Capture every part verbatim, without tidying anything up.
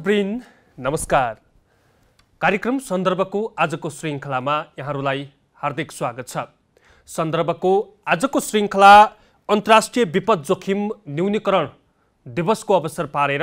दर्शकवृन्द नमस्कार। कार्यक्रम सन्दर्भको आजको श्रृङ्खलामा यहाँहरूलाई हार्दिक स्वागत छ। सन्दर्भको आजको श्रृङ्खला अन्तर्राष्ट्रिय विपद जोखिम न्यूनीकरण दिवसको अवसर पारेर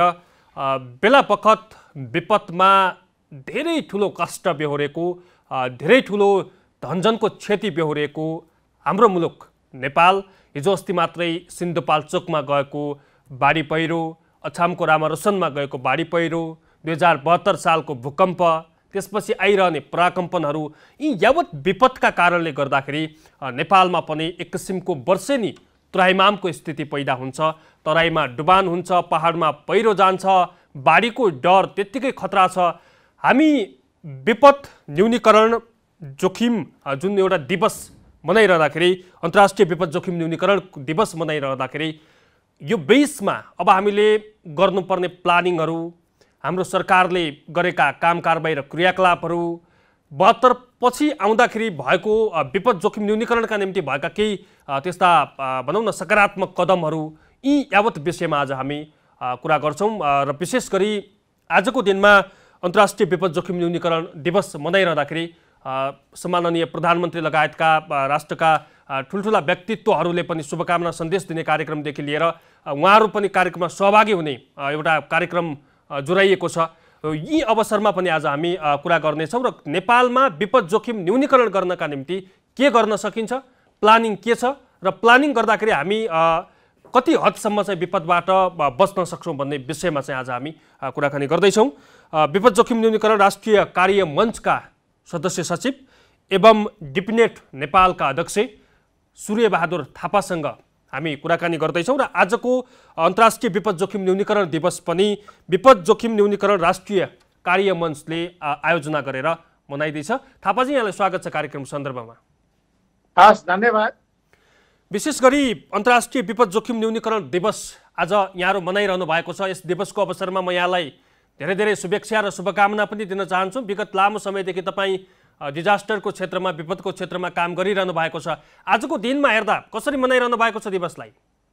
बेला बखत विपदमा धेरै ठुलो कष्ट बेहोरेको, धेरै ठुलो धनजनको क्षति बेहोरेको हाम्रो मुलुक नेपाल हिजो अस्ति मात्रै सिन्धुपाल्चोकमा गएको बाढी पहिरो, अछामको रामारोसनमा गएको बाढी पहिरो, दुई हजार बहत्तर सालको भूकम्प, त्यसपछि आइरहने पराकम्पनहरू, यी यावत विपदका कारणले गर्दाखेरि नेपालमा पनि एक किसिमको वर्षेनी त्राहिमामको स्थिति पैदा हुन्छ। तराईमा डुबान हुन्छ, पहाडमा पहिरो जान्छ, बाढीको डर त्यत्तिकै खतरा छ। हामी विपद न्यूनीकरण जोखिम जुन एउटा दिवस मनाइरहँदाखेरि, अन्तर्राष्ट्रिय विपद जोखिम न्यूनीकरण दिवस मनाइरहँदाखेरि यो बेसमा अब हामीले गर्नुपर्ने प्लानिङहरू, हाम्रो सरकारले गरेका काम कारबाही र क्रियाकलापहरू, बहत्तर पछि आउँदाखेरि भएको विपद जोखिम न्यूनीकरणका निम्ति भएका केही त्यस्ता भनौँ न सकारात्मक कदमहरू, यी यावत विषयमा आज हामी कुरा गर्छौँ। र विशेष गरी आजको दिनमा अन्तर्राष्ट्रिय विपद जोखिम न्यूनीकरण दिवस मनाइरहँदाखेरि सम्माननीय प्रधानमन्त्री लगायतका राष्ट्रका ठुल्ठुला व्यक्तित्वहरूले पनि शुभकामना सन्देश दिने कार्यक्रमदेखि लिएर उहाँहरू पनि कार्यक्रममा सहभागी हुने एउटा कार्यक्रम जोडाइएको छ। यी अवसरमा पनि आज हामी कुरा गर्नेछौँ र नेपालमा विपद जोखिम न्यूनीकरण गर्नका निम्ति के गर्न सकिन्छ, प्लानिङ के छ र प्लानिङ गर्दाखेरि हामी कति हदसम्म चाहिँ विपदबाट बच्न सक्छौँ भन्ने विषयमा चाहिँ आज हामी कुराकानी गर्दैछौँ। विपद जोखिम न्यूनीकरण राष्ट्रिय कार्य मञ्चका सदस्य सचिव एवं डिपिनेट नेपालका अध्यक्ष सूर्यबहादुर थापासँग हामी कुराकानी गर्दैछौँ र आजको अन्तर्राष्ट्रिय विपद जोखिम न्यूनीकरण दिवस पनि विपद जोखिम न्यूनीकरण राष्ट्रिय कार्य मञ्चले आयोजना गरेर मनाइँदैछ। थापाजी, यहाँलाई स्वागत छ कार्यक्रम सन्दर्भमा। हस्, धन्यवाद। विशेष गरी अन्तर्राष्ट्रिय विपद जोखिम न्यूनीकरण दिवस आज यहाँहरू मनाइरहनु भएको छ। यस दिवसको अवसरमा म यहाँलाई धेरै धेरै शुभेच्छा र शुभकामना पनि दिन चाहन्छु। विगत लामो समयदेखि तपाईँ डिजास्टरको क्षेत्रमा, विपदको क्षेत्रमा काम गरिरहनु भएको छ। आजको दिनमा हेर्दा कसरी मनाइरहनु भएको छ दिवसलाई?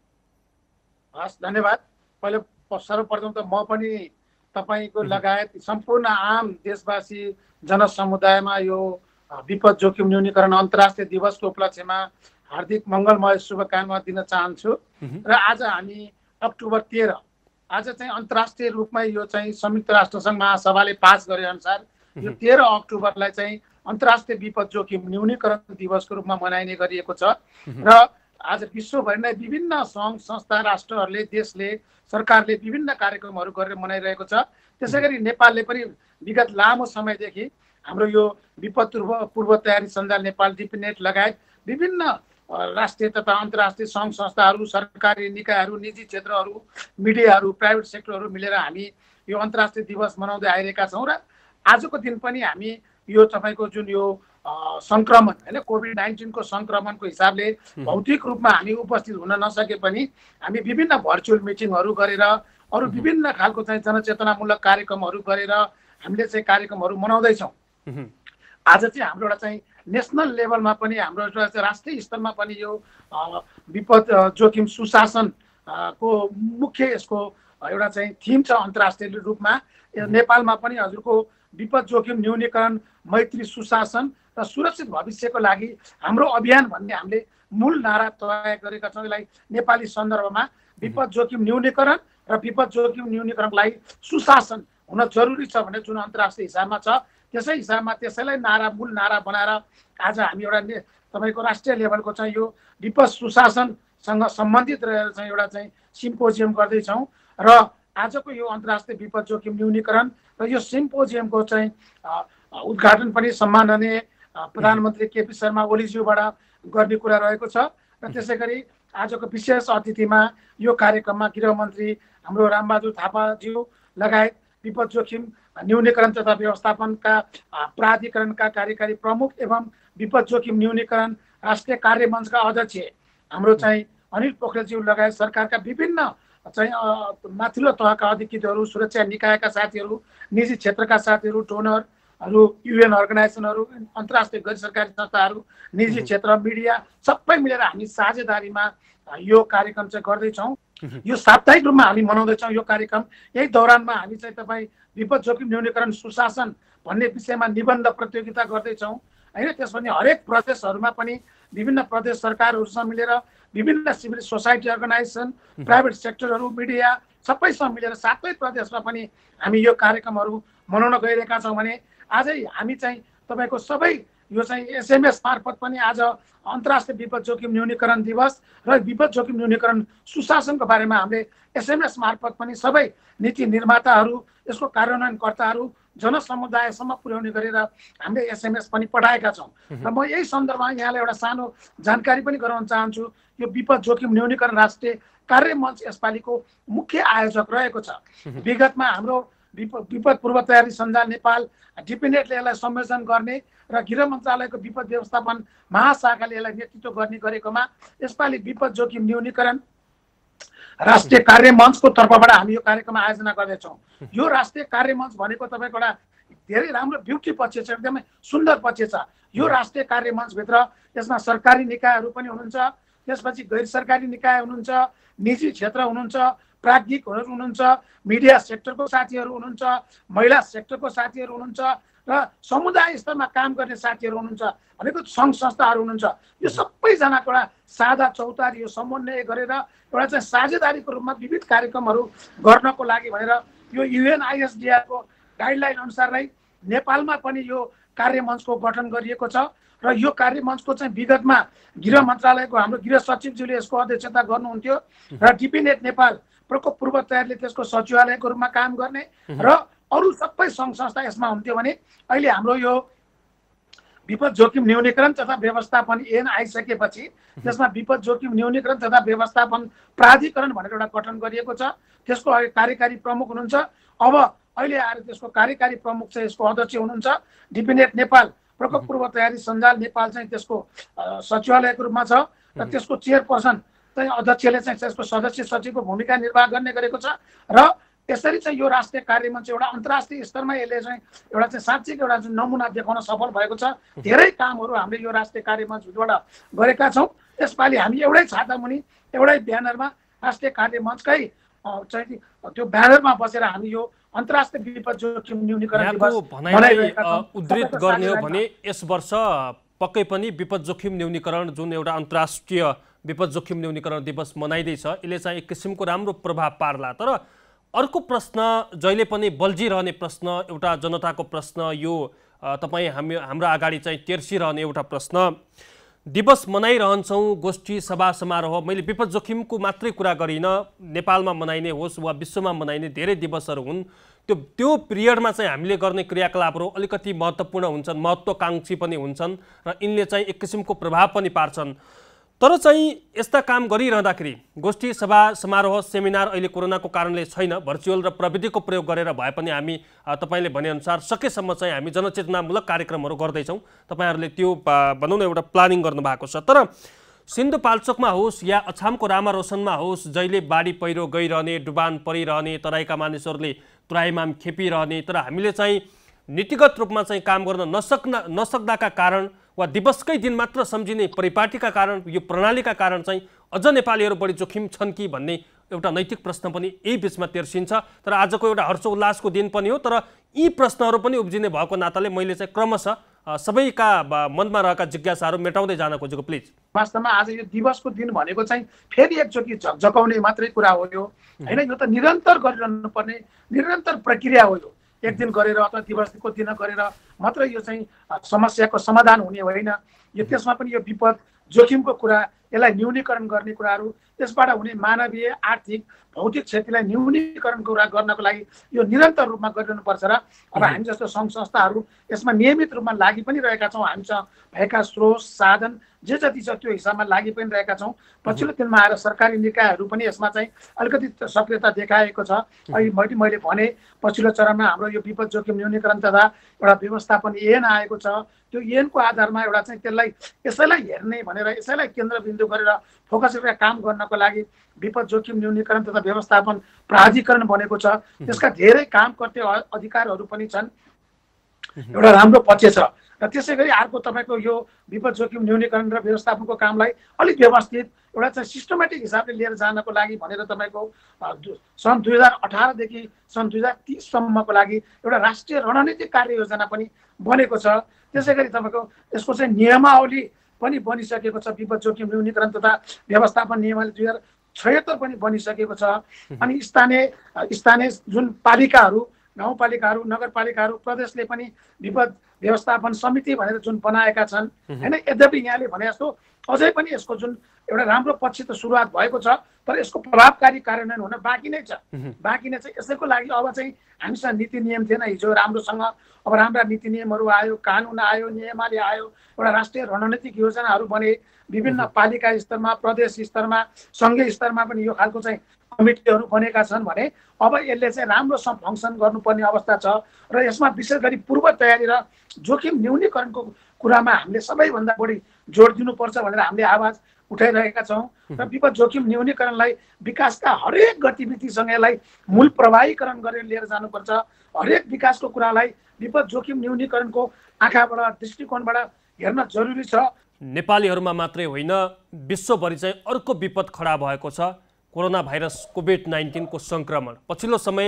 हस्, धन्यवाद। पहिले सर्वप्रथम त म पनि तपाईँको लगायत सम्पूर्ण आम देशवासी जनसमुदायमा यो विपद जोखिम न्यूनीकरण अन्तर्राष्ट्रिय दिवसको उपलक्ष्यमा हार्दिक मङ्गलमय शुभकामना दिन चाहन्छु। र आज हामी अक्टोबर तेह्र आज चाहिँ अन्तर्राष्ट्रिय रूपमा यो चाहिँ संयुक्त राष्ट्रसङ्घ महासभाले पास गरे अनुसार यो तेह्र अक्टोबरलाई चाहिँ अन्तर्राष्ट्रिय विपद जोखिम न्यूनीकरण दिवसको रूपमा मनाइने गरिएको छ। र आज विश्वभरि नै विभिन्न सङ्घ संस्था, राष्ट्रहरूले, देशले, सरकारले विभिन्न कार्यक्रमहरू गरेर मनाइरहेको छ। त्यसै गरी नेपालले पनि विगत लामो समयदेखि हाम्रो यो विपद पूर्व तयारी सञ्जाल नेपाल डिपिनेट लगायत विभिन्न राष्ट्रिय तथा अन्तर्राष्ट्रिय सङ्घ संस्थाहरू, सरकारी निकायहरू, निजी क्षेत्रहरू, मिडियाहरू, प्राइभेट सेक्टरहरू मिलेर हामी यो अन्तर्राष्ट्रिय दिवस मनाउँदै आइरहेका छौँ। र आजको दिन पनि हामी यो तपाईँको जुन यो सङ्क्रमण होइन कोभिड नाइन्टिनको सङ्क्रमणको हिसाबले भौतिक रूपमा हामी उपस्थित हुन नसके पनि हामी विभिन्न भर्चुअल मिटिङहरू गरेर अरू विभिन्न खालको चाहिँ जनचेतनामूलक कार्यक्रमहरू गरेर हामीले चाहिँ कार्यक्रमहरू मनाउँदैछौँ। आज चाहिँ हाम्रो एउटा चाहिँ नेसनल लेभलमा पनि हाम्रो एउटा राष्ट्रिय स्तरमा पनि यो विपद जोखिम सुशासन को मुख्य यसको एउटा चाहिँ थिम छ अन्तर्राष्ट्रिय रूपमा। नेपालमा पनि हजुरको विपद जोखिम न्यूनीकरण, मैत्री, सुशासन र सुरक्षित भविष्यको लागि हाम्रो अभियान भन्ने हामीले मूल नारा तय गरेका छौँ। यसलाई नेपाली सन्दर्भमा विपद जोखिम न्यूनीकरण र विपद जोखिम न्यूनीकरणको लागि सुशासन हुन जरुरी छ भन्ने जुन अन्तर्राष्ट्रिय हिसाबमा छ, त्यसै हिसाबमा त्यसैलाई नारा मूल नारा बनाएर आज हामी एउटा तपाईँको राष्ट्रिय लेभलको चाहिँ यो विपद सुशासनसँग सम्बन्धित रहेर चाहिँ एउटा चाहिँ सिम्पोजियम गर्दैछौँ। र आजको यो अन्तर्राष्ट्रिय विपद जोखिम न्यूनीकरण र यो सिम्पोजियमको चाहिँ उद्घाटन पनि सम्माननीय प्रधानमन्त्री केपी शर्मा ओलीज्यूबाट गर्ने कुरा रहेको छ। र त्यसै गरी आजको विशेष अतिथिमा यो कार्यक्रममा गृहमन्त्री हाम्रो रामबहादुर थापाज्यू लगायत विपद जोखिम न्यूनीकरण तथा व्यवस्थापनका प्राधिकरणका कार्यकारी प्रमुख एवं विपद जोखिम न्यूनीकरण राष्ट्रिय कार्य मञ्चका अध्यक्ष हाम्रो चाहिँ अनिल पोखरेलज्यू लगायत सरकारका विभिन्न चाहिँ माथिल्लो तहका अधिकृतहरू, सुरक्षा निकायका साथीहरू, निजी क्षेत्रका साथीहरू, डोनरहरू, युएन अर्गनाइजेसनहरू, अन्तर्राष्ट्रिय गैर सरकारी संस्थाहरू, निजी क्षेत्र, मिडिया सबै मिलेर हामी साझेदारीमा यो कार्यक्रम चाहिँ गर्दैछौँ। यो साप्ताहिक रूपमा हामी मनाउँदैछौँ यो कार्यक्रम। यही दौरानमा हामी चाहिँ तपाईँ विपद जोखिम न्यूनीकरण सुशासन भन्ने विषयमा निबन्ध प्रतियोगिता गर्दैछौँ होइन। त्यसपछि हरेक प्रदेशहरूमा पनि विभिन्न प्रदेश सरकारहरूसँग मिलेर विभिन्न सिभिल सोसाइटी अर्गनाइजेसन, प्राइभेट सेक्टरहरू, मिडिया सबैसँग मिलेर सातै प्रदेशमा पनि हामी यो कार्यक्रमहरू मनाउन गइरहेका छौँ भने आजै हामी चाहिँ तपाईँको सबै यो चाहिँ एसएमएस मार्फत पनि आज अन्तर्राष्ट्रिय विपद जोखिम न्यूनीकरण दिवस र विपद जोखिम न्यूनीकरण सुशासनको बारेमा हामीले एसएमएस मार्फत पनि सबै नीति निर्माताहरू, यसको कार्यान्वयनकर्ताहरू, जनसमुदायसम्म पुर्याउने गरेर हामीले एसएमएस पनि पठाएका छौँ। र म यही सन्दर्भमा यहाँलाई एउटा सानो जानकारी पनि गराउन चाहन्छु। यो विपद जोखिम न्यूनीकरण राष्ट्रिय कार्य मञ्च यसपालिको मुख्य आयोजक रहेको छ। विगतमा हाम्रो विपद पूर्व तयारी सञ्जाल नेपाल डिपिनेटले यसलाई संयोजन गर्ने र गृह मन्त्रालयको विपद व्यवस्थापन महाशाखाले यसलाई नेतृत्व गर्ने गरेकोमा यसपालि विपद जोखिम न्यूनीकरण राष्ट्रिय कार्य मञ्चको तर्फबाट हामी यो कार्यक्रम आयोजना गर्दैछौँ। यो राष्ट्रिय कार्य मञ्च भनेको तपाईँको एउटा धेरै राम्रो ब्युटी पक्ष छ, एकदमै सुन्दर पक्ष छ। यो राष्ट्रिय कार्य मञ्चभित्र यसमा सरकारी निकायहरू पनि हुनुहुन्छ, त्यसपछि गैर सरकारी निकाय हुनुहुन्छ, निजी क्षेत्र हुनुहुन्छ, प्राज्ञिकहरू हुनुहुन्छ, मिडिया सेक्टरको साथीहरू हुनुहुन्छ, महिला सेक्टरको साथीहरू हुनुहुन्छ र समुदाय स्तरमा काम गर्ने साथीहरू हुनुहुन्छ, भनेको सङ्घ संस्थाहरू हुनुहुन्छ। यो सबैजनाको एउटा साझा चौतारी यो समन्वय गरेर एउटा चाहिँ साझेदारीको रूपमा विविध कार्यक्रमहरू गर्नको लागि भनेर यो युएनआइएसडिआरको गाइडलाइन अनुसार नै नेपालमा पनि यो कार्यमञ्चको गठन गरिएको छ। र यो कार्यमञ्चको चाहिँ विगतमा गृह मन्त्रालयको हाम्रो गृह सचिवज्यूले यसको अध्यक्षता गर्नुहुन्थ्यो र डिपिनेट नेपाल प्रकोप पूर्व तयारीले त्यसको सचिवालयको रूपमा काम गर्ने र अरू सबै सङ्घ संस्था यसमा हुन्थ्यो भने अहिले हाम्रो यो विपद जोखिम न्यूनीकरण तथा व्यवस्थापन एन आइसकेपछि त्यसमा विपद जोखिम न्यूनीकरण तथा व्यवस्थापन प्राधिकरण भनेर एउटा गठन गरिएको छ। त्यसको कार्यकारी प्रमुख हुनुहुन्छ। अब अहिले आएर त्यसको कार्यकारी प्रमुख चाहिँ यसको अध्यक्ष हुनुहुन्छ। डिपिनेट नेपाल प्रकोप पूर्व तयारी सञ्जाल नेपाल चाहिँ त्यसको सचिवालयको रूपमा छ र त्यसको चेयरपर्सन चाहिँ अध्यक्षले चाहिँ त्यसको सदस्य सचिवको भूमिका निर्वाह गर्ने गरेको छ। र यसरी चाहिँ यो राष्ट्रिय कार्यमञ्च एउटा अन्तर्राष्ट्रिय स्तरमा यसले चाहिँ एउटा चाहिँ साँच्चै एउटा चाहिँ नमुना देखाउन सफल भएको छ। धेरै कामहरू हामीले यो राष्ट्रिय कार्यमञ्चबाट गरेका छौँ। यसपालि हामी एउटै छातामुनि एउटै ब्यानरमा राष्ट्रिय कार्यमञ्चकै चाहिँ त्यो ब्यानरमा बसेर हामी यो अन्तर्राष्ट्रिय विपद जोखिम न्यूनीकरण दिवस मनाइरहेका छौँ। उद्धृत गर्ने हो भने यस वर्ष पक्कै पनि विपद जोखिम न्यूनीकरण जुन एउटा अन्तर्राष्ट्रिय विपद जोखिम न्यूनीकरण दिवस मनाइँदैछ यसले चाहिँ एक किसिमको राम्रो प्रभाव पार्ला। तर अर्को प्रश्न जहिले पनि बल्झिरहने प्रश्न, एउटा जनताको प्रश्न, यो तपाईँ हामी हाम्रो अगाडि चाहिँ तेर्सिरहने एउटा प्रश्न, दिवस मनाइरहन्छौँ, गोष्ठी सभा समारोह, मैले विपद जोखिमको मात्रै कुरा गरिनँ, नेपालमा मनाइने होस् वा विश्वमा मनाइने धेरै दिवसहरू हुन्। त्यो त्यो पिरियडमा चाहिँ हामीले गर्ने क्रियाकलापहरू अलिकति महत्त्वपूर्ण हुन्छन्, महत्त्वकाङ्क्षी पनि हुन्छन् र यिनले चाहिँ एक किसिमको प्रभाव पनि पार्छन्। तर चाहिँ यस्ता काम गरिरहँदाखेरि गोष्ठी सभा समारोह सेमिनार अहिले कोरोनाको कारणले छैन, भर्चुअल र प्रविधिको प्रयोग गरेर भए पनि हामी तपाईँले भनेअनुसार सकेसम्म चाहिँ हामी जनचेतनामूलक कार्यक्रमहरू गर्दैछौँ। तपाईँहरूले त्यो भनौँ न एउटा प्लानिङ गर्नुभएको छ। तर सिन्धुपाल्चोकमा होस् या अछामको रामारोशनमा होस्, जहिले बाढी पहिरो गइरहने, डुबान परिरहने, तराईका मानिसहरूले त्राहिमाम खेपिरहने, तर हामीले चाहिँ नीतिगत रूपमा चाहिँ काम गर्न नसक्न नसक्दाका कारण वा दिवसकै दिन मात्र सम्झिने परिपाटीका कारण, यो प्रणालीका कारण चाहिँ अझ नेपालीहरू बढी जोखिम छन् कि भन्ने एउटा नैतिक प्रश्न पनि यही बिचमा तेर्सिन्छ। तर आजको एउटा हर्षोल्लासको दिन पनि हो। तर यी प्रश्नहरू पनि उब्जिने भएको नाताले मैले चाहिँ क्रमशः सबैका मनमा रहेका जिज्ञासाहरू मेटाउँदै जान खोजेको। प्लिज, वास्तवमा आज यो दिवसको दिन भनेको चाहिँ फेरि एकचोटि झकझकाउने मात्रै कुरा हो यो होइन। यो त निरन्तर गरिरहनु पर्ने निरन्तर प्रक्रिया हो। यो एक दिन गरेर अथवा दिवसको दिन गरेर मात्र यो चाहिँ समस्याको समाधान हुने होइन। यो त्यसमा पनि यो विपद जोखिमको कुरा, यसलाई न्यूनीकरण गर्ने कुराहरू, त्यसबाट हुने मानवीय आर्थिक भौतिक क्षतिलाई न्यूनीकरण कुरा गर्नको लागि यो निरन्तर रूपमा गरिरहनुपर्छ। र अब हामी जस्तो सङ्घ संस्थाहरू यसमा नियमित रूपमा लागि पनि रहेका छौँ। हामीसँग भएका स्रोत साधन जे जति छ त्यो हिसाबमा लागि पनि रहेका छौँ। पछिल्लो दिनमा आएर सरकारी निकायहरू पनि यसमा चाहिँ अलिकति सक्रियता देखाएको छ। अहिले मैले मैले भने पछिल्लो चरणमा हाम्रो यो विपद जोखिम न्यूनीकरण तथा एउटा व्यवस्थापन ऐन आएको छ। त्यो ऐनको आधारमा एउटा चाहिँ त्यसलाई यसैलाई हेर्ने भनेर यसैलाई केन्द्रबिन्दु गरेर फोकस गरेर काम गर्नको लागि विपद जोखिम न्यूनीकरण तथा व्यवस्थापन प्राधिकरण बनेको छ। त्यसका धेरै काम कर्तव्य अधिकारहरू पनि छन्। एउटा राम्रो पक्ष छ र त्यसै गरी अर्को तपाईँको यो विपद जोखिम न्यूनीकरण र व्यवस्थापनको कामलाई अलिक व्यवस्थित एउटा चाहिँ सिस्टमेटिक हिसाबले लिएर जानको लागि भनेर तपाईँको सन् दुई हजार अठारदेखि सन् दुई हजार तिससम्मको लागि एउटा राष्ट्रिय रणनीतिक कार्ययोजना पनि बनेको छ। त्यसै गरी तपाईँको यसको चाहिँ नियमावली पनि बनिसकेको छ। विपद जोखिम न्यूनीकरण तथा व्यवस्थापन नियमावली दुई हजार छयत्तर पनि बनिसकेको छ। अनि स्थानीय स्थानीय जुन पालिकाहरू, गाउँपालिकाहरू, नगरपालिकाहरू, प्रदेशले पनि विपद व्यवस्थापन समिति भनेर जुन बनाएका छन् होइन। यद्यपि यहाँले भने जस्तो अझै पनि यसको जुन एउटा राम्रो पक्ष त सुरुवात भएको छ, तर यसको प्रभावकारी कार्यान्वयन हुन बाँकी नै छ। बाँकी नै छ। यसैको लागि अब चाहिँ हामीसँग नीति नियम थिएन हिजो राम्रोसँग, अब राम्रा नीति नियमहरू आयो, कानुन आयो, नियमावली आयो, एउटा राष्ट्रिय रणनीतिक योजनाहरू बने। विभिन्न पालिका स्तरमा, प्रदेश स्तरमा, सङ्घीय स्तरमा पनि यो खालको चाहिँ कमिटीहरू बनेका छन् भने अब यसले चाहिँ राम्रोसँग फङ्सन गर्नुपर्ने अवस्था छ। र यसमा विशेष गरी पूर्व तयारी र जोखिम न्यूनीकरणको कुरामा हामीले सबैभन्दा बढी जोड दिनुपर्छ भनेर हामीले आवाज उठाइरहेका छौँ। र विपद जोखिम न्यूनीकरणलाई विकासका हरेक गतिविधिसँग यसलाई मूल प्रवाहीकरण गरेर लिएर जानुपर्छ। हरेक विकासको कुरालाई विपद जोखिम न्यूनीकरणको आँखाबाट, दृष्टिकोणबाट हेर्न जरुरी छ। नेपालीहरूमा मात्रै होइन, विश्वभरि चाहिँ अर्को विपद खडा भएको छ, कोरोना भाइरस कोभिड नाइन्टिनको सङ्क्रमण। पछिल्लो समय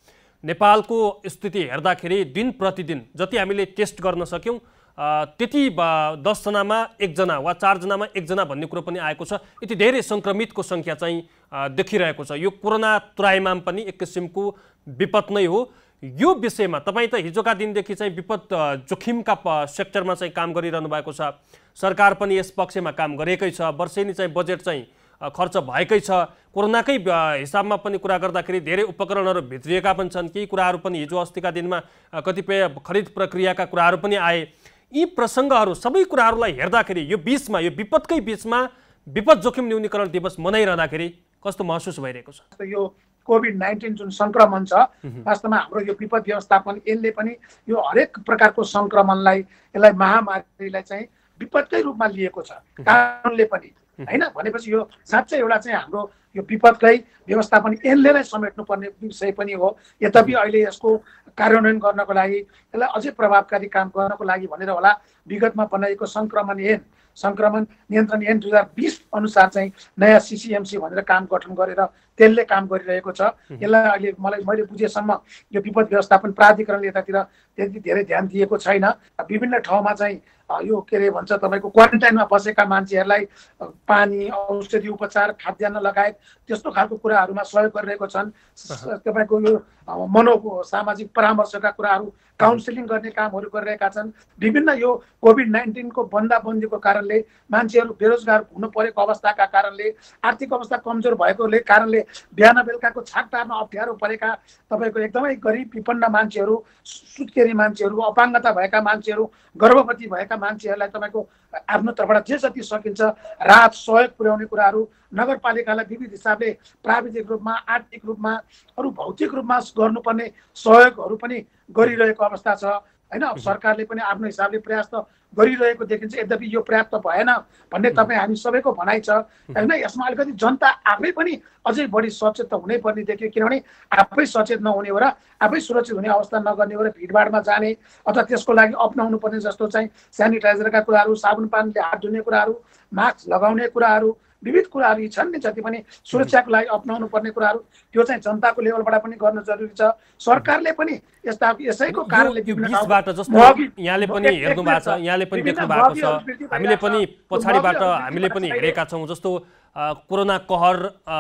नेपालको स्थिति हेर्दाखेरि दिन प्रतिदिन जति हामीले टेस्ट गर्न सक्यौँ त्यति दसजनामा एकजना वा चारजनामा एकजना भन्ने कुरो पनि आएको छ। यति धेरै सङ्क्रमितको सङ्ख्या चाहिँ देखिरहेको छ। यो कोरोना त्राइमाम पनि एक किसिमको विपद नै हो। यो विषयमा तपाईँ त हिजोका दिनदेखि चाहिँ विपद जोखिमका सेक्टरमा चाहिँ काम गरिरहनु भएको छ। सरकार पनि यस पक्षमा काम गरेकै छ। वर्षेनी चाहिँ बजेट चाहिँ खर्च भएकै छ। कोरोनाकै हिसाबमा पनि कुरा गर्दाखेरि धेरै उपकरणहरू भित्रिएका पनि छन्। केही कुराहरू पनि हिजो अस्तिका दिनमा कतिपय खरिद प्रक्रियाका कुराहरू पनि आए। यी प्रसङ्गहरू सबै कुराहरूलाई हेर्दाखेरि यो बिचमा, यो विपदकै बिचमा विपद जोखिम न्यूनीकरण दिवस मनाइरहँदाखेरि कस्तो महसुस भइरहेको छ? यो कोभिड नाइन्टिन जुन सङ्क्रमण छ, वास्तवमा हाम्रो यो विपद व्यवस्थापन यसले पनि यो हरेक प्रकारको सङ्क्रमणलाई, यसलाई महामारीलाई चाहिँ विपदकै रूपमा लिएको छ कारणले पनि होइन। भनेपछि यो साँच्चै एउटा चाहिँ हाम्रो यो विपदकै व्यवस्थापन यसले नै समेट्नुपर्ने विषय पनि हो। यद्यपि अहिले यसको कार्यान्वयन गर्नको लागि, यसलाई अझै प्रभावकारी काम गर्नको लागि भनेर होला विगतमा बनाइएको सङ्क्रमण ऐन, सङ्क्रमण नियन्त्रण ऐन दुई हजार बिस अनुसार चाहिँ नयाँ सिसिएमसी भनेर काम गठन गरेर त्यसले काम गरिरहेको छ। यसलाई अहिले मलाई मैले बुझेसम्म यो विपद व्यवस्थापन प्राधिकरणले यतातिर त्यति धेरै ध्यान दिएको छैन। विभिन्न ठाउँमा चाहिँ यो के अरे भन्छ तपाईँको क्वारेन्टाइनमा बसेका मान्छेहरूलाई पानी, औषधि उपचार, खाद्यान्न लगायत त्यस्तो खालको कुराहरूमा सहयोग गरिरहेको छन्। तपाईँको यो मनो सामाजिक परामर्शका कुराहरू, काउन्सिलिङ गर्ने कामहरू गरिरहेका छन्। विभिन्न यो कोभिड नाइन्टिनको बन्दाबन्दीको कारणले मान्छेहरू बेरोजगार हुनु परेको अवस्थाका कारणले, आर्थिक अवस्था कमजोर भएकोले कारणले बिहान बेलुकाको छाक टार्न अप्ठ्यारो परेका तपाईँको एकदमै गरिब विपन्न मान्छेहरू, सुत्केरी मान्छेहरू, अपाङ्गता भएका मान्छेहरू, गर्भवती भएका मान्छेहरूलाई तपाईँको आफ्नो तर्फबाट जे जति सकिन्छ राहत सहयोग पुर्याउने कुराहरू नगरपालिकालाई विविध हिसाबले प्राविधिक रूपमा, आर्थिक रूपमा, अरू भौतिक रूपमा गर्नुपर्ने सहयोगहरू पनि गरिरहेको अवस्था छ होइन। अब सरकारले पनि आफ्नो हिसाबले प्रयास त गरिरहेको देखिन्छ। यद्यपि यो पर्याप्त भएन भन्ने तपाईँ हामी सबैको भनाइ छ होइन। यसमा अलिकति जनता आफै पनि अझै बढी सचेत त हुनैपर्ने देखियो। किनभने आफै सचेत नहुने हो र आफै सुरक्षित हुने अवस्था नगर्ने हो र भिडभाडमा जाने अथवा त्यसको लागि अप्नाउनु पर्ने जस्तो चाहिँ सेनिटाइजरका कुराहरू, साबुन पानीले हात धुने कुराहरू, मास्क लगाउने कुराहरू, विविध कुराहरू छन् नि जति पनि सुरक्षाको लागि अप्नाउनु पर्ने कुराहरू, त्यो चाहिँ जनताको लेभलबाट पनि गर्न जरुरी छ। सरकारले पनि यस्ता यसैको कारणले बिचबाट जस्तो यहाँले पनि हेर्नु भएको छ, यहाँले पनि देख्नु भएको छ, हामीले पनि पछाडिबाट हामीले पनि हेरेका छौँ। जस्तो कोरोना कहर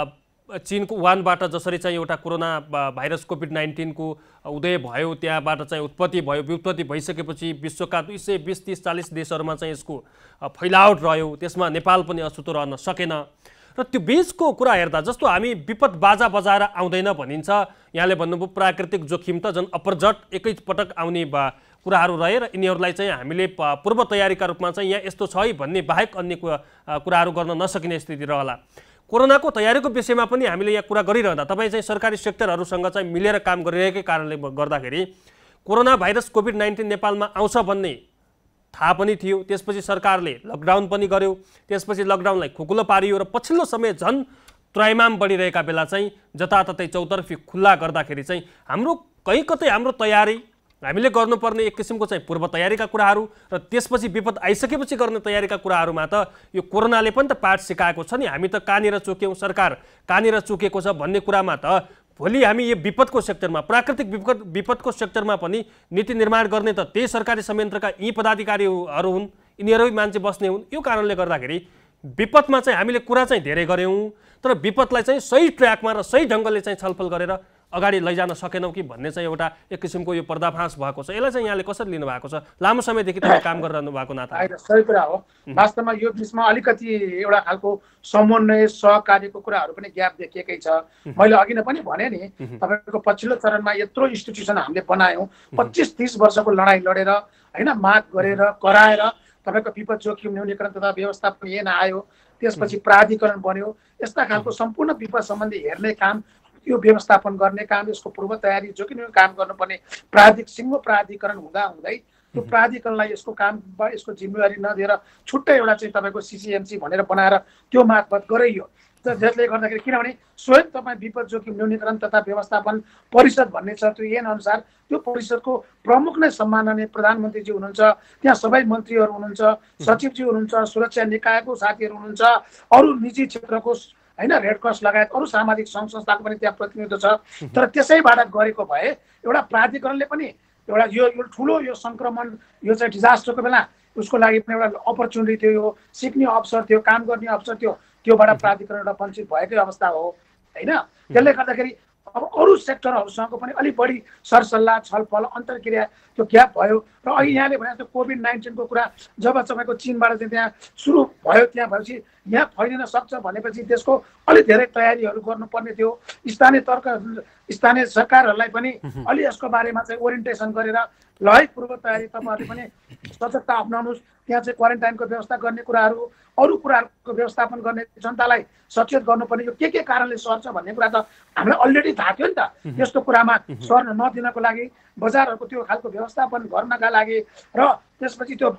चीनको वुहानबाट जसरी चाहिँ एउटा कोरोना भाइरस कोभिड नाइन्टिनको उदय भयो, त्यहाँबाट चाहिँ उत्पत्ति भयो, व्युत्पत्ति भइसकेपछि विश्वका दुई सय बिस तिस चालिस देशहरूमा चाहिँ यसको फैलावट रह्यो। त्यसमा नेपाल पनि अछुतो रहन सकेन। र त्यो बिचको कुरा हेर्दा जस्तो हामी विपद बाजा बजाएर आउँदैन भनिन्छ, यहाँले भन्नुभयो प्राकृतिक जोखिम त झन् अपरझट एकैपटक आउने कुराहरू रहे र यिनीहरूलाई चाहिँ हामीले पूर्व तयारीका रूपमा चाहिँ यहाँ यस्तो छ है भन्ने बाहेक अन्य कुराहरू गर्न नसकिने स्थिति रहला। कोरोनाको तयारीको विषयमा पनि हामीले यहाँ कुरा गरिरहँदा तपाईँ चाहिँ सरकारी सेक्टरहरूसँग चाहिँ मिलेर काम गरिरहेकै कारणले गर्दाखेरि कोरोना भाइरस कोभिड नाइन्टिन नेपालमा आउँछ भन्ने थाहा पनि थियो। त्यसपछि सरकारले लकडाउन पनि गर्यो, त्यसपछि लकडाउनलाई खुकुलो पारियो र पछिल्लो समय झन् त्रैमाम बढिरहेका बेला चाहिँ जताततै चौतर्फी खुल्ला गर्दाखेरि चाहिँ हाम्रो कहीँ कतै हाम्रो तयारी हामीले गर्नुपर्ने एक किसिमको चाहिँ पूर्व तयारीका कुराहरू र त्यसपछि विपद आइसकेपछि गर्ने तयारीका कुराहरूमा त यो कोरोनाले पनि त पाठ सिकाएको छ नि। हामी त कहाँनिर चुक्यौँ, सरकार कहाँनिर चुकेको छ भन्ने कुरामा त भोलि हामी यो विपदको सेक्टरमा, प्राकृतिक विपद विपदको सेक्टरमा पनि नीति निर्माण गर्ने त त्यही सरकारी संयन्त्रका यी पदाधिकारीहरू हुन्, यिनीहरू मान्छे बस्ने हुन्। यो कारणले गर्दाखेरि विपदमा चाहिँ हामीले कुरा चाहिँ धेरै गऱ्यौँ, तर विपदलाई चाहिँ सही ट्र्याकमा र सही ढङ्गले चाहिँ छलफल गरेर अगाडि लैजान सकेनौँ कि भन्ने चाहिँ एउटा एक किसिमको यो पर्दाफास भएको छ। यसलाई चाहिँ यहाँले कसरी लिनु भएको छ? लामो समयदेखि तपाईँ काम गरिरहनु भएको नाता। सही कुरा हो। वास्तवमा यो बिचमा अलिकति एउटा खालको समन्वय सहकार्यको कुराहरू पनि ग्याप देखिएकै छ। मैले अघि नै पनि भने नि, तपाईँको पछिल्लो चरणमा यत्रो इन्स्टिट्युसन हामीले बनायौँ, पच्चिस तीस वर्षको लडाइँ लडेर होइन, माग गरेर कराएर तपाईँको विपद जोखिम न्यूनीकरण तथा व्यवस्थापन ऐन आयो, त्यसपछि प्राधिकरण बन्यो। यस्ता खालको सम्पूर्ण विपद सम्बन्धी हेर्ने काम, यो व्यवस्थापन गर्ने काम, यसको पूर्व तयारी जो कि काम गर्नुपर्ने प्राधिक सिङ्गो प्राधिकरण हुँदा हुँदै त्यो प्राधिकरणलाई यसको काम यसको जिम्मेवारी नदिएर छुट्टै एउटा चाहिँ तपाईँको सिसिएमसी भनेर बनाएर त्यो मार्फत गराइयो। जसले गर्दाखेरि किनभने स्वयं तपाईँ विपद जोखिम न्यूनीकरण तथा व्यवस्थापन परिषद भन्ने छ, त्यो ऐन अनुसार त्यो परिषदको प्रमुख नै सम्माननीय प्रधानमन्त्रीजी हुनुहुन्छ, त्यहाँ सबै मन्त्रीहरू हुनुहुन्छ, सचिवजी हुनुहुन्छ, सुरक्षा निकायको साथीहरू हुनुहुन्छ, अरू निजी क्षेत्रको होइन रेड क्रस लगायत अरू सामाजिक सङ्घ संस्थाको पनि त्यहाँ प्रतिनिधित्व छ। तर त्यसैबाट गरेको भए एउटा प्राधिकरणले पनि एउटा यो यो ठुलो यो सङ्क्रमण, यो चाहिँ डिजास्टरको बेला उसको लागि पनि एउटा अपर्च्युनिटी थियो, यो सिक्ने अवसर थियो, काम गर्ने अवसर थियो। त्योबाट प्राधिकरण एउटा वञ्चित भएकै अवस्था हो होइन। त्यसले गर्दाखेरि अब अरू सेक्टरहरूसँग पनि अलिक बढी सरसल्लाह छलफल अन्तर्क्रिया त्यो ग्याप भयो। र अहिले यहाँले भने जस्तो कोभिड नाइन्टिनको कुरा जब तपाईँको चीनबाट चाहिँ त्यहाँ सुरु भयो, त्यहाँ भएपछि यहाँ फैलिन सक्छ भनेपछि त्यसको अलिक धेरै तयारीहरू गर्नुपर्ने थियो। स्थानीय तर्क स्थानीय सरकारहरूलाई पनि अलि यसको बारेमा चाहिँ ओरिएन्टेसन गरेर ल है पूर्व तयारी तपाईँहरूले पनि सजगता अप्नाउनुहोस्, त्यहाँ चाहिँ क्वारेन्टाइनको व्यवस्था गर्ने कुराहरू, अरू कुराहरूको व्यवस्थापन गर्ने, जनतालाई सचेत गर्नुपर्ने, यो के के कारणले सर्छ भन्ने कुरा त हामीलाई अलरेडी थाहा थियो नि त। यस्तो कुरामा सर्न नदिनको लागि बजारहरूको त्यो खालको व्यवस्थापन गर्नका लागि र त्यसपछि त्यो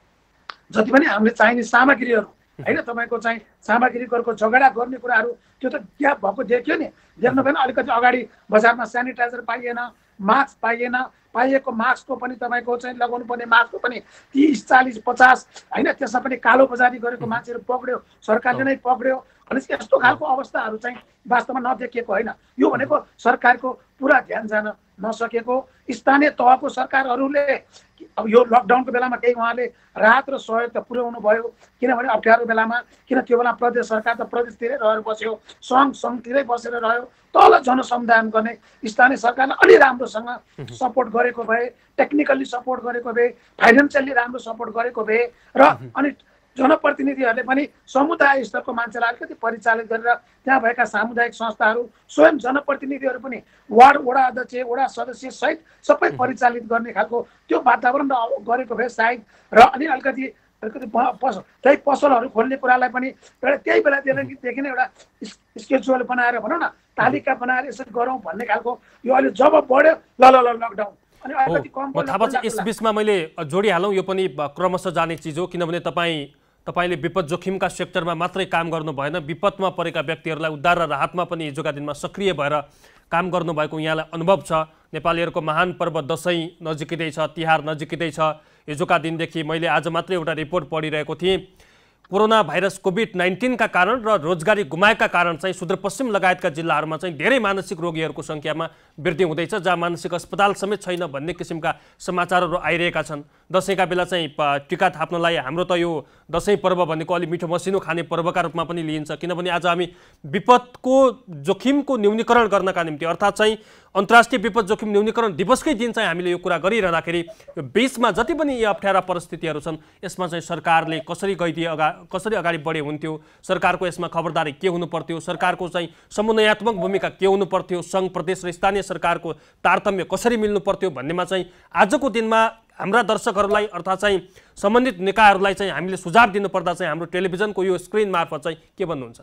जति पनि हामीले चाहिने सामग्रीहरू होइन, तपाईँको चाहिँ सामग्रीहरूको झगडा गर्ने कुराहरू त्यो त ग्याप भएको देखियो नि। देख्नु भएन अलिकति अगाडि बजारमा सेनिटाइजर पाइएन, मास्क पाइएन, पाइएको मास्कको पनि तपाईँको चाहिँ लगाउनु पर्ने मास्कको पनि तिस चालिस पचास होइन, त्यसमा पनि कालो बजारी गरेको मान्छेहरू पक्रियो, सरकारले नै पक्रियो। अनि यस्तो खालको अवस्थाहरू चाहिँ वास्तवमा नदेखिएको होइन। यो भनेको सरकारको पुरा ध्यान जान नसकेको, स्थानीय तहको सरकारहरूले अब यो लकडाउनको बेलामा केही उहाँले राहत र सहयोग त पुर्याउनु भयो, किनभने अप्ठ्यारो बेलामा, किन त्यो बेला प्रदेश सरकार त प्रदेशतिरै रहेर बस्यो, सङ्घ सङ्घतिरै बसेर रह्यो, तल जनसमुदाय गर्ने स्थानीय सरकारले अलि राम्रोसँग सपोर्ट गरेको भए, टेक्निकल्ली सपोर्ट गरेको भए, फाइनेन्सियल्ली राम्रो सपोर्ट गरेको भए र अनि जनप्रतिनिधिहरूले पनि समुदाय स्तरको मान्छेलाई अलिकति परिचालित गरेर त्यहाँ भएका सामुदायिक संस्थाहरू, स्वयं जनप्रतिनिधिहरू पनि वार्ड वडा अध्यक्ष वडा सदस्य सहित सबै परिचालित गर्ने खालको त्यो वातावरण गरेको भए सायद र अनि अलिकति अलिकति पसल त्यही पसलहरू खोल्ने कुरालाई पनि एउटा त्यही बेलादेखि नै एउटा स्केड्युल बनाएर भनौँ न, तालिका बनाएर यसरी गरौँ भन्ने खालको यो अहिले जब बढ्यो ल ल ल लकडाउन अनि अलिकति कम म थाहा पाउँछ। यस बिचमा मैले जोडिहालौँ, यो पनि क्रमशः जाने चिज हो, किनभने तपाईँ तपाईँले विपद जोखिमका सेक्टरमा मात्रै काम गर्नु भएन, विपदमा परेका व्यक्तिहरूलाई उद्धार र राहतमा पनि हिजोका दिनमा सक्रिय भएर काम गर्नुभएको यहाँलाई अनुभव छ। नेपालीहरूको महान पर्व दसैँ नजिकै छ, तिहार नजिकै छ। हिजोका दिनदेखि मैले आज मात्रै एउटा रिपोर्ट पढिरहेको थिएँ, कोरोना भाइरस कोभिड नाइन्टिनका कारण र रोजगारी गुमाएका कारण चाहिँ सुदूरपश्चिम लगायतका जिल्लाहरूमा चाहिँ धेरै मानसिक रोगीहरूको सङ्ख्यामा वृद्धि हुँदैछ, जहाँ मानसिक अस्पताल समेत छैन भन्ने किसिमका समाचारहरू आइरहेका छन्। दसैँका बेला चाहिँ टिका थाप्नलाई हाम्रो त यो दसैँ पर्व भनेको अलि मिठो मसिनो खाने पर्वका रूपमा पनि लिइन्छ, किनभने आज हामी विपदको जोखिमको न्यूनीकरण गर्नका निम्ति अर्थात् चाहिँ अन्तर्राष्ट्रिय विपद जोखिम न्यूनीकरण दिवसकै दिन चाहिँ हामीले यो कुरा गरिरहँदाखेरि यो बिचमा जति पनि यी अप्ठ्यारा परिस्थितिहरू छन् यसमा चाहिँ सरकारले कसरी गइदिए अगा कसरी अगाडि बढे हुन्थ्यो, सरकारको यसमा खबरदारी के हुनु पर्थ्यो, सरकारको चाहिँ समन्वयात्मक भूमिका के हुनु पर्थ्यो, सङ्घ प्रदेश र स्थानीय सरकारको तारतम्य कसरी मिल्नु पर्थ्यो भन्नेमा चाहिँ आजको दिनमा हाम्रा दर्शकहरूलाई अर्थात् चाहिँ सम्बन्धित निकायहरूलाई चाहिँ हामीले सुझाव दिनुपर्दा चाहिँ हाम्रो टेलिभिजनको यो स्क्रिन मार्फत चाहिँ के भन्नुहुन्छ?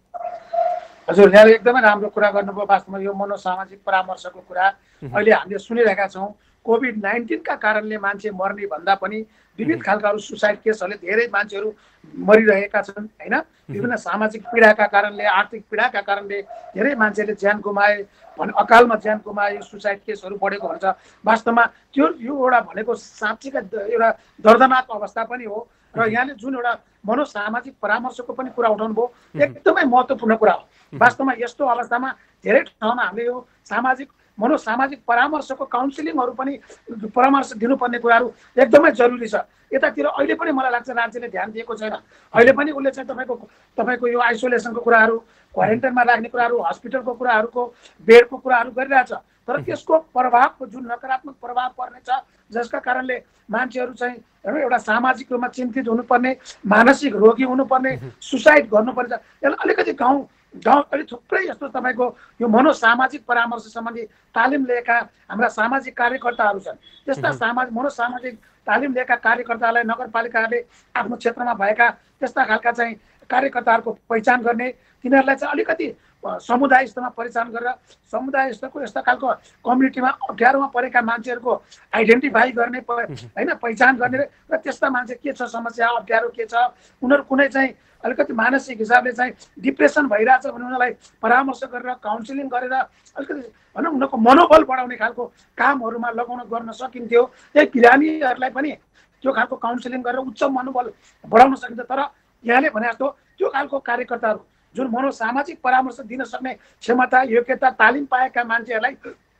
हजुर, यहाँले एकदमै राम्रो कुरा गर्नुभयो। वास्तवमा यो मनोसामाजिक परामर्शको कुरा अहिले हामीले सुनिरहेका छौँ। कोभिड नाइन्टिनका कारणले मान्छे मर्ने भन्दा पनि विविध खालका अरू सुसाइड केसहरूले धेरै मान्छेहरू मरिरहेका छन् होइन। विभिन्न सामाजिक पीडाका कारणले, आर्थिक पीडाका कारणले धेरै मान्छेले ज्यान गुमाए भने, अकालमा ज्यान गुमाए, सुसाइड केसहरू बढेको हुन्छ। वास्तवमा त्यो यो एउटा भनेको साँच्चीका एउटा दर्दनाक अवस्था पनि हो। र यहाँले जुन एउटा मनोसामाजिक परामर्शको पनि कुरा उठाउनु भयो, एकदमै महत्त्वपूर्ण कुरा हो। वास्तवमा यस्तो अवस्थामा धेरै ठाउँमा हामीले यो सामाजिक मनोसामाजिक परामर्शको काउन्सिलिङहरू पनि परामर्श दिनुपर्ने कुराहरू एकदमै जरुरी छ। यतातिर अहिले पनि मलाई लाग्छ राज्यले ध्यान दिएको छैन। अहिले पनि उसले चाहिँ तपाईँको तपाईँको यो आइसोलेसनको कुराहरू, क्वारेन्टाइनमा राख्ने कुराहरू, हस्पिटलको कुराहरूको, बेडको कुराहरू गरिरहेछ। तर त्यसको प्रभावको जुन नकारात्मक प्रभाव पर्नेछ, जसका कारणले मान्छेहरू चाहिँ एउटा सामाजिक रूपमा चिन्तित हुनुपर्ने, मानसिक रोगी हुनुपर्ने, सुसाइड गर्नुपर्छ। यसलाई अलिकति गाउँ गाउँ अलिक थुप्रै यस्तो तपाईँको यो मनोसामाजिक परामर्श सम्बन्धी तालिम लिएका हाम्रा सामाजिक कार्यकर्ताहरू छन्। त्यस्ता सामाजिक मनोसामाजिक तालिम लिएका कार्यकर्तालाई नगरपालिकाले आफ्नो क्षेत्रमा भएका त्यस्ता खालका चाहिँ कार्यकर्ताहरूको पहिचान गर्ने, तिनीहरूलाई चाहिँ अलिकति समुदाय स्तरमा परिचालन गरेर समुदाय स्तरको यस्ता खालको कम्युनिटीमा अप्ठ्यारोमा परेका मान्छेहरूको आइडेन्टिफाई गर्ने होइन, पहिचान गर्ने र त्यस्ता मान्छे के छ, समस्या अप्ठ्यारो के छ, उनीहरू कुनै चाहिँ अलिकति मानसिक हिसाबले चाहिँ डिप्रेसन भइरहेछ भने उनीहरूलाई परामर्श गरेर काउन्सिलिङ गरेर अलिकति भनौँ उनीहरूको मनोबल बढाउने खालको कामहरूमा लगाउन गर्न सकिन्थ्यो। त्यही बिरामीहरूलाई पनि त्यो खालको काउन्सिलिङ गरेर उच्च मनोबल बढाउन सकिन्छ। तर यहाँले भने जस्तो त्यो खालको कार्यकर्ताहरू जुन मनोसामाजिक परामर्श दिन सक्ने क्षमता, योग्यता, तालिम पाएका मान्छेहरूलाई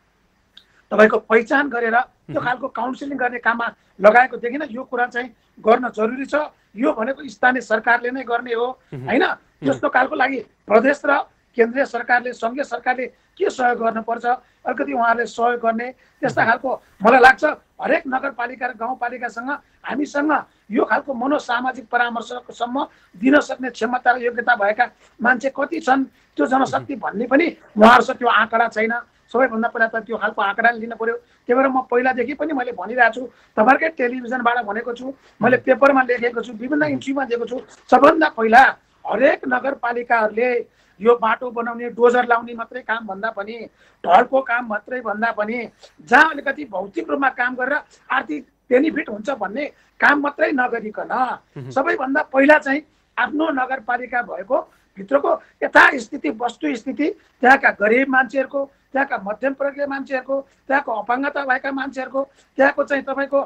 तपाईँको पहिचान गरेर त्यो खालको काउन्सिलिङ गर्ने काममा लगाएको देखिन। यो कुरा चाहिँ गर्न जरुरी छ। यो भनेको स्थानीय सरकारले नै गर्ने हो होइन। जस्तो खालको लागि प्रदेश र केन्द्रीय सरकारले, सङ्घीय सरकारले के सहयोग गर्नुपर्छ, अलिकति उहाँहरूले सहयोग गर्ने। त्यस्ता खालको मलाई लाग्छ हरेक नगरपालिका र गाउँपालिकासँग हामीसँग यो खालको मनोसामाजिक परामर्शसम्म दिन सक्ने क्षमता र योग्यता भएका मान्छे कति छन्, त्यो जनशक्ति भन्ने पनि उहाँहरूसँग त्यो आँकडा छैन। सबैभन्दा पहिला त त्यो खालको आँकडा लिनु पर्यो। त्यही भएर म पहिलादेखि पनि मैले भनिरहेको छु, तपाईँहरूकै टेलिभिजनबाट भनेको छु, मैले पेपरमा लेखेको छु, विभिन्न इन्ट्रीमा दिएको छु। सबभन्दा पहिला हरेक नगरपालिकाहरूले यो बाटो बनाउने, डोजर लाउने मात्रै काम भन्दा पनि, ढलको काम मात्रै भन्दा पनि, जहाँ अलिकति भौतिक रूपमा काम गरेर आर्थिक बेनिफिट हुन्छ भन्ने काम मात्रै नगरिकन सबैभन्दा पहिला चाहिँ आफ्नो नगरपालिका भएको भित्रको यथास्थिति, वस्तुस्थिति, त्यहाँका गरिब मान्छेहरूको, त्यहाँका मध्यम वर्गीय मान्छेहरूको, त्यहाँको अपाङ्गता भएका मान्छेहरूको, त्यहाँको चाहिँ तपाईँको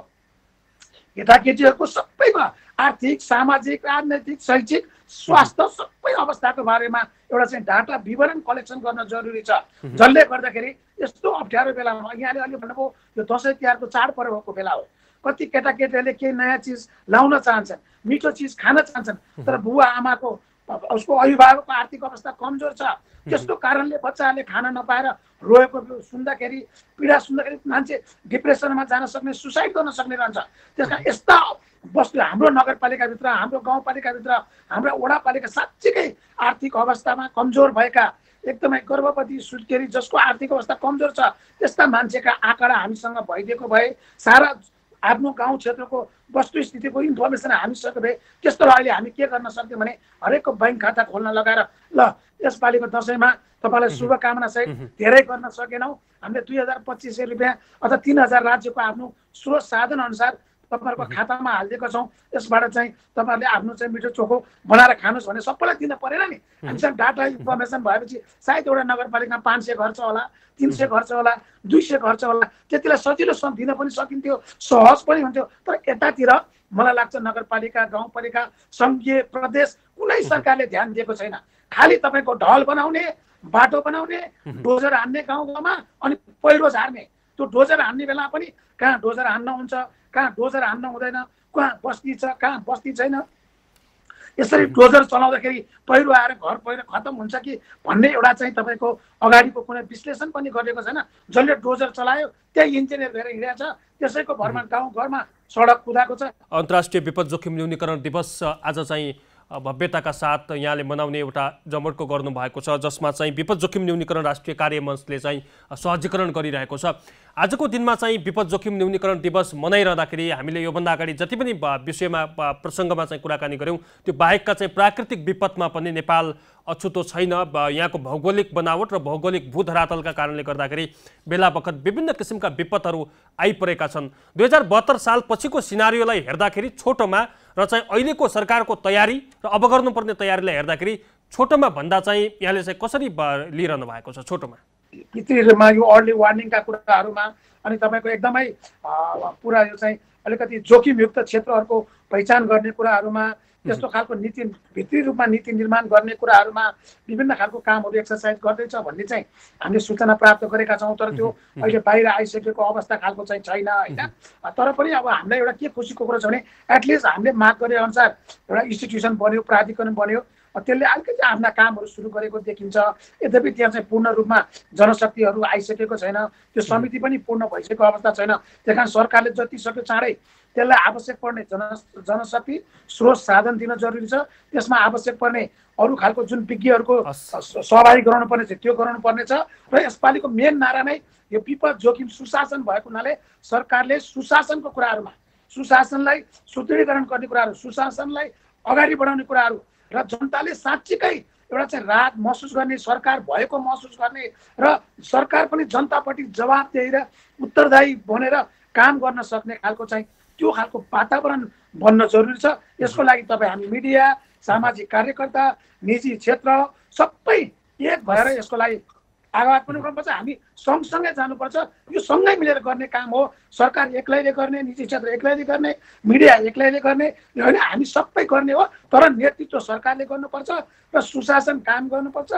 केटाकेटीहरूको सबैमा आर्थिक, सामाजिक, राजनैतिक, शैक्षिक, स्वास्थ्य सबै अवस्थाको बारेमा एउटा चाहिँ डाटा विवरण कलेक्सन गर्न जरुरी छ। जसले गर्दाखेरि यस्तो अप्ठ्यारो बेलामा यहाँले अहिले भन्नुभयो यो दसैँ तिहारको चाडपर्वको बेला हो। कति केटाकेटीहरूले केही नयाँ चिज लाउन चाहन्छन्, मिठो चिज खान चाहन्छन्, तर बुवा आमाको उसको अभिभावकको आर्थिक अवस्था कमजोर छ। त्यस्तो कारणले बच्चाहरूले खान नपाएर रोएको सुन्दाखेरि, पीडा सुन्दाखेरि मान्छे डिप्रेसनमा जान सक्ने, सुसाइड गर्न सक्ने रहन्छ। त्यसका यस्ता वस्तु हाम्रो नगरपालिकाभित्र, हाम्रो गाउँपालिकाभित्र, हाम्रो वडापालिका साँच्चीकै आर्थिक अवस्थामा कमजोर भएका, एकदमै गर्भवती, सुत्केरी, जसको आर्थिक अवस्था कमजोर छ, त्यस्ता मान्छेका आँकडा हामीसँग भइदिएको भए, सारा आफ्नो गाउँ क्षेत्रको वस्तुस्थितिको इन्फर्मेसन हामीसँग भए, त्यस्तो अहिले हामी के गर्न सक्थ्यौँ भने हरेकको ब्याङ्क खाता खोल्न लगाएर ल यसपालिको दसैँमा तपाईँलाई शुभकामना सहित धेरै गर्न सकेनौँ। हामीले दुई हजार पच्चिस सय रुपियाँ अथवा तिन हजार राज्यको आफ्नो स्रोत साधन अनुसार तपाईँहरूको खातामा हालिदिएको छौँ। यसबाट चाहिँ तपाईँहरूले आफ्नो चाहिँ मिठो चोखो बनाएर खानुहोस् भने सबैलाई दिन परेन नि। हामीसँग डाटा इन्फर्मेसन भएपछि सायद एउटा नगरपालिकामा पाँच सय घर छ होला, तिन सय घर छ होला, दुई सय घर छ होला, त्यतिलाई सजिलोसँग दिन पनि सकिन्थ्यो, सहज पनि हुन्थ्यो। तर यतातिर मलाई लाग्छ नगरपालिका, गाउँपालिका, सङ्घीय, प्रदेश कुनै सरकारले ध्यान दिएको छैन। खालि तपाईँको ढल बनाउने, बाटो बनाउने, डोजर हान्ने गाउँ गाउँमा, अनि पहिरो झार्ने। त्यो डोजर हान्ने बेला पनि कहाँ डोजर हान्न हुन्छ, कहाँ डोजर हान्न हुँदैन, कहाँ बस्ती छ, कहाँ बस्ती छैन। यसरी डोजर चलाउँदाखेरि पहिरो आएर घर पहिरो खतम हुन्छ कि भन्ने एउटा चाहिँ तपाईँको अगाडिको कुनै विश्लेषण पनि गरेको छैन। जसले डोजर चलायो त्यही इन्जिनियर भएर हिँडेको छ, त्यसैको भरमा गाउँ घरमा सडक कुदाएको छ। अन्तर्राष्ट्रिय विपद जोखिम न्यूनीकरण दिवस आज चाहिँ भव्यताका साथ यहाँले मनाउने एउटा जमर्को गर्नुभएको छ, जसमा चाहिँ विपद जोखिम न्यूनीकरण राष्ट्रिय कार्य मञ्चले चाहिँ सहजीकरण गरिरहेको छ। आजको दिनमा चाहिँ विपद जोखिम न्यूनीकरण दिवस मनाइरहँदाखेरि हामीले योभन्दा अगाडि जति पनि विषयमा प्रसङ्गमा चाहिँ कुराकानी गऱ्यौँ, त्यो बाहेकका चाहिँ प्राकृतिक विपदमा पनि नेपाल अछुतो छैन। यहाँको भौगोलिक बनावट र भौगोलिक भूधरातलका कारणले गर्दाखेरि बेला बखत विभिन्न किसिमका विपदहरू आइपरेका छन्। दुई हजार बहत्तर साल पछिको सिनारियोलाई हेर्दाखेरि छोटोमा र चाहिँ अहिलेको सरकारको तयारी र अब गर्नुपर्ने तयारीलाई हेर्दाखेरि छोटोमा भन्दा चाहिँ यहाँले चाहिँ कसरी लिइरहनु भएको छ छोटोमा? भित्रीमा यो अर्ली वार्निङका कुराहरूमा अनि तपाईँको एकदमै पुरा यो चाहिँ अलिकति जोखिमयुक्त क्षेत्रहरूको पहिचान गर्ने कुराहरूमा, त्यस्तो खालको नीति भित्री रूपमा नीति निर्माण गर्ने कुराहरूमा विभिन्न खालको कामहरू एक्सर्साइज गर्दैछ भन्ने चाहिँ हामीले सूचना प्राप्त गरेका छौँ। तर त्यो अहिले बाहिर आइसकेको अवस्था खालको चाहिँ छैन होइन। तर पनि अब हामीलाई एउटा के खुसीको कुरो छ भने एटलिस्ट हामीले माग गरे अनुसार एउटा इन्स्टिट्युसन बन्यो, प्राधिकरण बन्यो, त्यसले अलिकति आफ्ना कामहरू सुरु गरेको देखिन्छ। यद्यपि त्यहाँ चाहिँ पूर्ण रूपमा जनशक्तिहरू आइसकेको छैन, त्यो समिति पनि पूर्ण भइसकेको अवस्था छैन। त्यही कारण सरकारले जति सक्यो चाँडै त्यसलाई आवश्यक पर्ने जन जनशक्ति स्रोत साधन दिन जरुरी छ। त्यसमा आवश्यक पर्ने अरू खालको जुन विज्ञहरूको सहभागी गराउनु पर्ने छ त्यो गराउनु पर्नेछ। र यसपालिको मेन नारा नै यो विपद जोखिम सुशासन भएको हुनाले सरकारले सुशासनको कुराहरूमा, सुशासनलाई सुदृढीकरण गर्ने कुराहरू, सुशासनलाई अगाडि बढाउने कुराहरू र जनताले साँच्चीकै एउटा चाहिँ राहत महसुस गर्ने, सरकार भएको महसुस गर्ने र सरकार पनि जनतापट्टि जवाबदेही र उत्तरदायी बनेर काम गर्न सक्ने खालको चाहिँ त्यो खालको वातावरण बन्न जरुरी छ। यसको लागि तपाईँ हामी मिडिया, सामाजिक कार्यकर्ता, निजी क्षेत्र सबै एक भएर यसको लागि आवाज पनि गर्नुपर्छ। हामी सँगसँगै जानुपर्छ। यो सँगै मिलेर गर्ने काम हो। सरकार एक्लैले गर्ने, निजी क्षेत्र एक्लैले गर्ने, मिडिया एक्लैले गर्ने होइन, हामी सबै गर्ने हो। तर नेतृत्व सरकारले गर्नुपर्छ र सुशासन काम गर्नुपर्छ।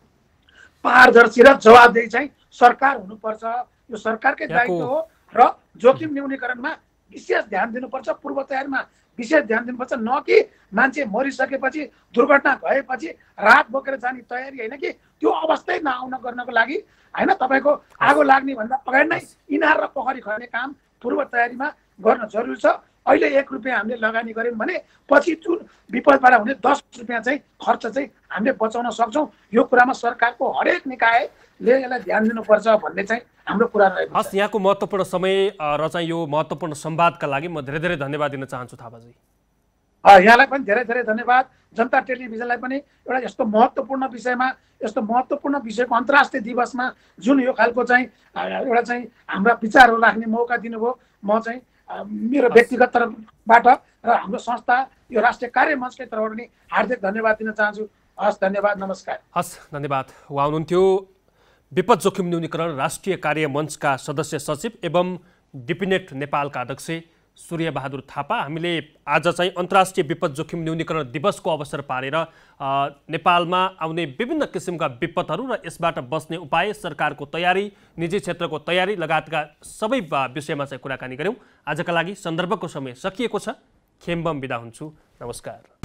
पारदर्शी र जवाबदेही चाहिँ सरकार हुनुपर्छ। यो सरकारकै दायित्व हो र जोखिम न्यूनीकरणमा विशेष ध्यान दिनुपर्छ। पूर्व तयारीमा विशेष ध्यान दिनुपर्छ। न कि मान्छे मरिसकेपछि, दुर्घटना भएपछि रात बोकेर जाने तयारी होइन कि त्यो अवस्थै नआउन गर्नको लागि होइन, तपाईँको आगो लाग्ने भन्दा अगाडि नै इनार र पोखरी खन्ने काम पूर्व तयारीमा गर्न जरुरी छ। अहिले एक रुपियाँ हामीले लगानी गऱ्यौँ भने पछि जुन विपदबाट हुने दस रुपियाँ चाहिँ खर्च चाहिँ हामीले बचाउन सक्छौँ। यो कुरामा सरकारको हरेक निकायले यसलाई ध्यान दिनुपर्छ भन्ने चाहिँ हाम्रो कुरा रहेको छ। हस्, यहाँको महत्त्वपूर्ण समय र चाहिँ यो महत्त्वपूर्ण संवादका लागि म धेरै धेरै धन्यवाद दिन चाहन्छु थापाजी। यहाँलाई पनि धेरै धेरै धन्यवाद। जनता टेलिभिजनलाई पनि एउटा यस्तो महत्त्वपूर्ण विषयमा, यस्तो महत्त्वपूर्ण विषयको अन्तर्राष्ट्रिय दिवसमा जुन यो खालको चाहिँ एउटा चाहिँ हाम्रा विचारहरू राख्ने मौका दिनुभयो, म चाहिँ मेरो व्यक्तिगत तर्फबाट र हाम्रो संस्था यो राष्ट्रिय कार्य मञ्चकै तर्फबाट पनि हार्दिक धन्यवाद दिन चाहन्छु। हस्, धन्यवाद, नमस्कार। हस्, धन्यवाद। उहाँ हुनुहुन्थ्यो विपद जोखिम न्यूनीकरण राष्ट्रिय कार्य मञ्चका सदस्य सचिव एवं डिपिनेट नेपालका अध्यक्ष सूर्य बहादुर थापा। हामीले आज चाहिँ अन्तर्राष्ट्रिय विपद जोखिम न्यूनीकरण दिवसको अवसर पारेर नेपालमा आउने विभिन्न किसिमका विपदहरू र यसबाट बच्ने उपाय, सरकारको तयारी, निजी क्षेत्रको तयारी लगायतका सबै विषयमा चाहिँ कुराकानी गऱ्यौँ। आजका लागि सन्दर्भको समय सकिएको छ। खेम्बम बिदा हुन्छु। नमस्कार।